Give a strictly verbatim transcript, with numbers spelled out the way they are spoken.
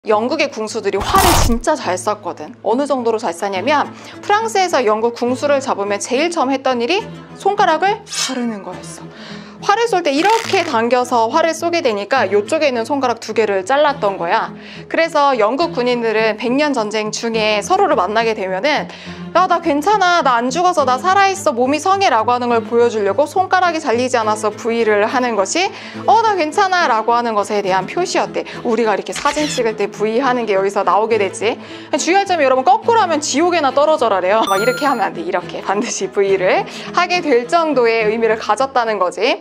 영국의 궁수들이 활을 진짜 잘 쐈거든. 어느 정도로 잘 쐈냐면 프랑스에서 영국 궁수를 잡으면 제일 처음 했던 일이 손가락을 자르는 거였어. 활을 쏠 때 이렇게 당겨서 활을 쏘게 되니까 이쪽에 있는 손가락 두 개를 잘랐던 거야. 그래서 영국 군인들은 백년 전쟁 중에 서로를 만나게 되면은 야, 나 괜찮아, 나 안 죽어서 나 살아있어, 몸이 성해 라고 하는 걸 보여주려고 손가락이 잘리지 않아서 V를 하는 것이 어, 나 괜찮아 라고 하는 것에 대한 표시였대. 우리가 이렇게 사진 찍을 때 V 하는 게 여기서 나오게 되지. 주의할 점이 여러분, 거꾸로 하면 지옥에나 떨어져라래요. 막 이렇게 하면 안 돼. 이렇게 반드시 V를 하게 될 정도의 의미를 가졌다는 거지.